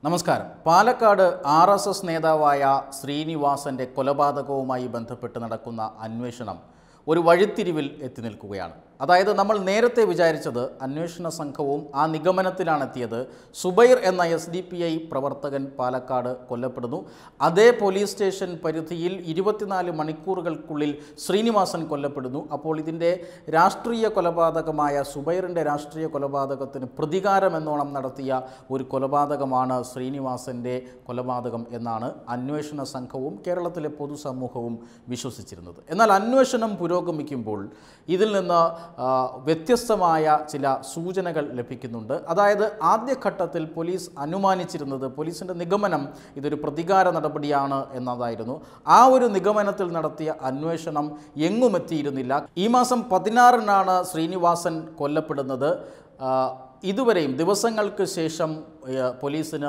നമസ്കാരം. പാലക്കാട് ആർഎസ്എസ് നേതാവായ ശ്രീനിവാസന്റെ കൊലപാതകവുമായി ബന്ധപ്പെട്ട് നടക്കുന്ന അന്വേഷണം ഒരു വഴിത്തിരിവിൽ എത്തി നിൽക്കുകയാണ്. അതായത് നമ്മൾ നേരത്തെ വിചാരിച്ചത് അന്വേഷണ സംഘവും ആ നിഗമനത്തിലാണ് എത്തിയത്. സുബൈർ എന്ന SDPI പ്രവർത്തകൻ പാലക്കാട് കൊല്ലപ്പെടുന്നു. അതേ പോലീസ് സ്റ്റേഷൻ പരിധിയിൽ 24 മണിക്കൂറുകൾക്കുള്ളിൽ ശ്രീനിവാസൻ കൊല്ലപ്പെടുന്നു. അപ്പോൾ ഇതിൻ്റെ രാഷ്ട്രീയ കൊലപാതകമായ സുബൈറിൻ്റെ രാഷ്ട്രീയ കൊലപാതകത്തിന് പ്രതികാരമെന്നോണം നടത്തിയ ഒരു കൊലപാതകമാണ് ശ്രീനിവാസൻ്റെ കൊലപാതകം എന്നാണ് അന്വേഷണ സംഘവും കേരളത്തിലെ പൊതുസമൂഹവും വിശ്വസിച്ചിരുന്നത്. എന്നാൽ അന്വേഷണം പുരോഗമിക്കുമ്പോൾ ഇതിൽ നിന്ന് വ്യത്യസ്തമായ ചില സൂചനകൾ ലഭിക്കുന്നുണ്ട്. അതായത് ആദ്യഘട്ടത്തിൽ പോലീസ് അനുമാനിച്ചിരുന്നത്, പോലീസിൻ്റെ നിഗമനം ഇതൊരു പ്രതികാര നടപടിയാണ് എന്നതായിരുന്നു. ആ ഒരു നിഗമനത്തിൽ നടത്തിയ അന്വേഷണം എങ്ങുമെത്തിയിരുന്നില്ല. ഈ മാസം 16-നാണ് ശ്രീനിവാസൻ കൊല്ലപ്പെടുന്നത്. ഇതുവരെയും ദിവസങ്ങൾക്ക് ശേഷം പോലീസിന്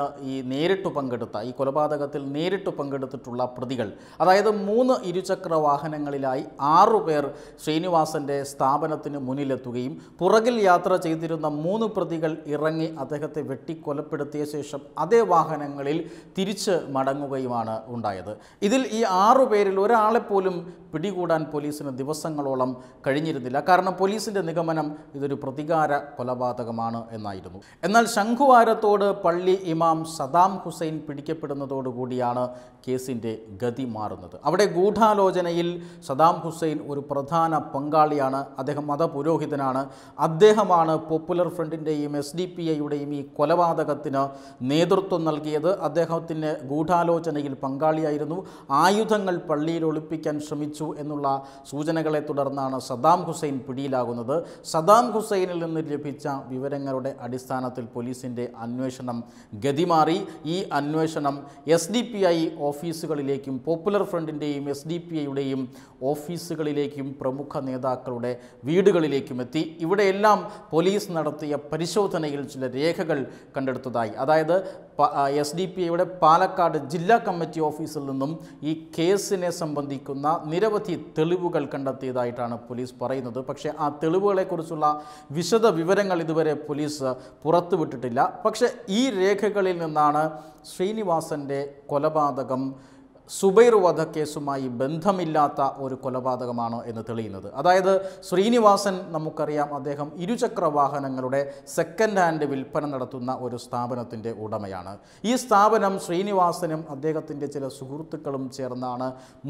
ഈ കൊലപാതകത്തിൽ നേരിട്ട് പങ്കെടുത്തിട്ടുള്ള പ്രതികൾ, അതായത് 3 ഇരുചക്ര വാഹനങ്ങളിലായി 6 പേർ ശ്രീനിവാസൻ്റെ സ്ഥാപനത്തിന് മുന്നിലെത്തുകയും പുറകിൽ യാത്ര ചെയ്തിരുന്ന 3 പ്രതികൾ ഇറങ്ങി അദ്ദേഹത്തെ വെട്ടിക്കൊലപ്പെടുത്തിയ ശേഷം അതേ വാഹനങ്ങളിൽ തിരിച്ച് മടങ്ങുകയുമാണ് ഉണ്ടായത്. ഇതിൽ ഈ 6 പേരിൽ ഒരാളെപ്പോലും പിടികൂടാൻ പോലീസിന് ദിവസങ്ങളോളം കഴിഞ്ഞിരുന്നില്ല. കാരണം പോലീസിൻ്റെ നിഗമനം ഇതൊരു പ്രതികാര കൊലപാതകമാണ് എന്നായിരുന്നു. എന്നാൽ ശംഖുവാരത്തോട് പള്ളി ഇമാം സദാം ഹുസൈൻ പിടിക്കപ്പെടുന്നതോടുകൂടിയാണ് കേസിൻ്റെ ഗതി മാറുന്നത്. അവിടെ ഗൂഢാലോചനയിൽ സദാം ഹുസൈൻ ഒരു പ്രധാന പങ്കാളിയാണ്. അദ്ദേഹം മതപുരോഹിതനാണ്. അദ്ദേഹമാണ് പോപ്പുലർ ഫ്രണ്ടിൻ്റെയും SDPIയുടെയും ഈ കൊലപാതകത്തിന് നേതൃത്വം നൽകിയത്. അദ്ദേഹത്തിന് ഗൂഢാലോചനയിൽ പങ്കാളിയായിരുന്നു. ആയുധങ്ങൾ പള്ളിയിൽ ഒളിപ്പിക്കാൻ ശ്രമിച്ചു എന്നുള്ള സൂചനകളെ തുടർന്നാണ് സദാം ഹുസൈൻ പിടിയിലാകുന്നത്. സദാം ഹുസൈനിൽ നിന്ന് ലഭിച്ച വിവരങ്ങളുടെ അടിസ്ഥാനത്തിൽ പോലീസിൻ്റെ അന്വേഷണം ഗതിമാറി. ഈ അന്വേഷണം SDPI ഓഫീസുകളിലേക്കും പോപ്പുലർ ഫ്രണ്ടിൻ്റെയും SDPIയുടെയും ഓഫീസുകളിലേക്കും പ്രമുഖ നേതാക്കളുടെ വീടുകളിലേക്കും എത്തി. ഇവിടെയെല്ലാം പോലീസ് നടത്തിയ പരിശോധനയിൽ ചില രേഖകൾ കണ്ടെടുത്തതായി, അതായത് SDPIയുടെ പാലക്കാട് ജില്ലാ കമ്മിറ്റി ഓഫീസിൽ നിന്നും ഈ കേസിനെ സംബന്ധിക്കുന്ന നിരവധി തെളിവുകൾ കണ്ടെത്തിയതായിട്ടാണ് പോലീസ് പറയുന്നത്. പക്ഷേ ആ തെളിവുകളെക്കുറിച്ചുള്ള വിശദ വിവരങ്ങൾ ഇതുവരെ പോലീസ് പുറത്തുവിട്ടിട്ടില്ല. പക്ഷേ ഈ രേഖകളിൽ നിന്നാണ് ശ്രീനിവാസൻ്റെ കൊലപാതകം സുബൈർ വധക്കേസുമായി ബന്ധമില്ലാത്ത ഒരു കൊലപാതകമാണ് എന്ന് തെളിയുന്നത്. അതായത് ശ്രീനിവാസൻ, നമുക്കറിയാം, അദ്ദേഹം ഇരുചക്ര വാഹനങ്ങളുടെ സെക്കൻഡ് ഹാൻഡ് വിൽപ്പന നടത്തുന്ന ഒരു സ്ഥാപനത്തിൻ്റെ ഉടമയാണ്. ഈ സ്ഥാപനം ശ്രീനിവാസനും അദ്ദേഹത്തിൻ്റെ ചില സുഹൃത്തുക്കളും ചേർന്നാണ്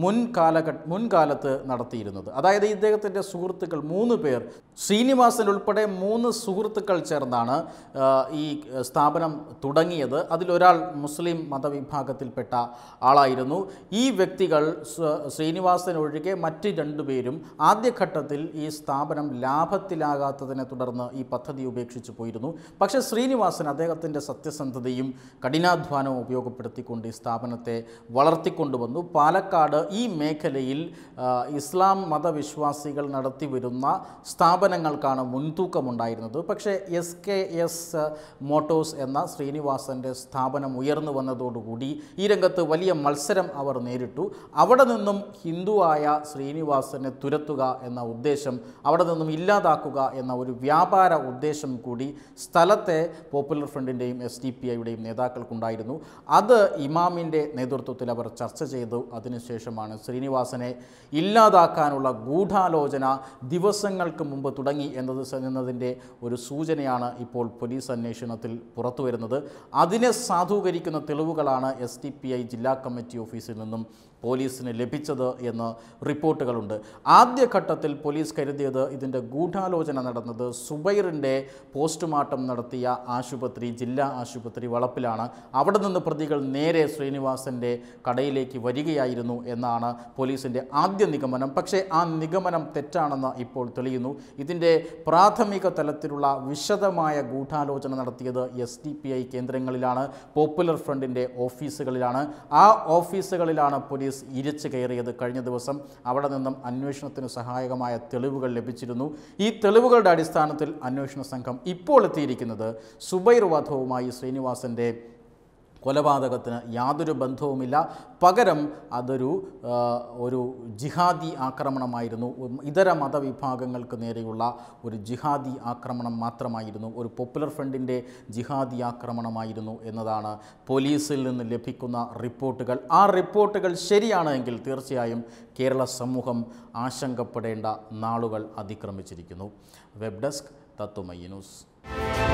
മുൻകാലത്ത് നടത്തിയിരുന്നത്. അതായത് ഇദ്ദേഹത്തിൻ്റെ സുഹൃത്തുക്കൾ 3 പേർ, ശ്രീനിവാസൻ ഉൾപ്പെടെ 3 സുഹൃത്തുക്കൾ ചേർന്നാണ് ഈ സ്ഥാപനം തുടങ്ങിയത്. അതിലൊരാൾ മുസ്ലിം മതവിഭാഗത്തിൽപ്പെട്ട ആളായിരുന്നു. ഈ വ്യക്തികൾ, ശ്രീനിവാസൻ ഒഴികെ മറ്റ് 2 പേരും ആദ്യഘട്ടത്തിൽ ഈ സ്ഥാപനം ലാഭത്തിലാകാത്തതിനെ തുടർന്ന് ഈ പദ്ധതി ഉപേക്ഷിച്ചു പോയിരുന്നു. പക്ഷേ ശ്രീനിവാസൻ അദ്ദേഹത്തിൻ്റെ സത്യസന്ധതയും കഠിനാധ്വാനവും ഉപയോഗപ്പെടുത്തിക്കൊണ്ട് ഈ സ്ഥാപനത്തെ വളർത്തിക്കൊണ്ടുവന്നു. പാലക്കാട് ഈ മേഖലയിൽ ഇസ്ലാം മതവിശ്വാസികൾ നടത്തിവരുന്ന സ്ഥാപനങ്ങൾക്കാണ് മുൻതൂക്കമുണ്ടായിരുന്നത്. പക്ഷേ SKS മോട്ടോഴ്സ് എന്ന ശ്രീനിവാസൻ്റെ സ്ഥാപനം ഉയർന്നു വന്നതോടുകൂടി ഈ രംഗത്ത് വലിയ മത്സരം അവർ നേരിട്ടു. അവിടെ നിന്നും ഹിന്ദുവായ ശ്രീനിവാസനെ തുരത്തുക എന്ന ഉദ്ദേശം, അവിടെ നിന്നും ഇല്ലാതാക്കുക എന്ന ഒരു വ്യാപാര ഉദ്ദേശം കൂടി സ്ഥലത്തെ പോപ്പുലർ ഫ്രണ്ടിൻ്റെയും SDPIയുടെയും നേതാക്കൾക്കുണ്ടായിരുന്നു. അത് ഇമാമിൻ്റെ നേതൃത്വത്തിൽ അവർ ചർച്ച ചെയ്തു. അതിനുശേഷമാണ് ശ്രീനിവാസനെ ഇല്ലാതാക്കാനുള്ള ഗൂഢാലോചന ദിവസങ്ങൾക്ക് മുമ്പ് തുടങ്ങി എന്നതിൻ്റെ ഒരു സൂചനയാണ് ഇപ്പോൾ പോലീസ് അന്വേഷണത്തിൽ പുറത്തുവരുന്നത്. അതിനെ സാധൂകരിക്കുന്ന തെളിവുകളാണ് SDPI ജില്ലാ കമ്മിറ്റി ഓഫീസിൽ നിന്നും പോലീസിന് ലഭിച്ചത് എന്ന് റിപ്പോർട്ടുകളുണ്ട്. ആദ്യഘട്ടത്തിൽ പോലീസ് കരുതിയത് ഇതിൻ്റെ ഗൂഢാലോചന നടന്നത് സുബൈറിൻ്റെ പോസ്റ്റ്മോർട്ടം നടത്തിയ ആശുപത്രി, ജില്ലാ ആശുപത്രി വളപ്പിലാണ്. അവിടെ നിന്ന് പ്രതികൾ നേരെ ശ്രീനിവാസൻ്റെ കടയിലേക്ക് വരികയായിരുന്നു എന്നാണ് പോലീസിൻ്റെ ആദ്യ നിഗമനം. പക്ഷേ ആ നിഗമനം തെറ്റാണെന്ന് ഇപ്പോൾ തെളിയുന്നു. ഇതിൻ്റെ പ്രാഥമിക തലത്തിലുള്ള വിശദമായ ഗൂഢാലോചന നടത്തിയത് SDPI കേന്ദ്രങ്ങളിലാണ്, പോപ്പുലർ ഫ്രണ്ടിൻ്റെ ഓഫീസുകളിലാണ്. ആ ഓഫീസുകളിലാണ് പോലീസ് ഇരച്ചു കയറിയത്. കഴിഞ്ഞ ദിവസം അവിടെ നിന്നും അന്വേഷണത്തിന് സഹായകമായ തെളിവുകൾ ലഭിച്ചിരുന്നു. ഈ തെളിവുകളുടെ അടിസ്ഥാനത്തിൽ അന്വേഷണ സംഘം ഇപ്പോൾ എത്തിയിരിക്കുന്നത് സുബൈർ വധവുമായി ശ്രീനിവാസൻ്റെ കൊലപാതകത്തിന് യാതൊരു ബന്ധവുമില്ല. പകരം അതൊരു ജിഹാദി ആക്രമണമായിരുന്നു, ഇതര മതവിഭാഗങ്ങൾക്ക് നേരെയുള്ള ഒരു ജിഹാദി ആക്രമണം മാത്രമായിരുന്നു, ഒരു പോപ്പുലർ ഫ്രണ്ടിൻ്റെ ജിഹാദി ആക്രമണമായിരുന്നു എന്നതാണ് പോലീസിൽ നിന്ന് ലഭിക്കുന്ന റിപ്പോർട്ടുകൾ. ആ റിപ്പോർട്ടുകൾ ശരിയാണെങ്കിൽ തീർച്ചയായും കേരള സമൂഹം ആശങ്കപ്പെടേണ്ട നാളുകൾ അതിക്രമിച്ചിരിക്കുന്നു. Web desk Tatwamayi news.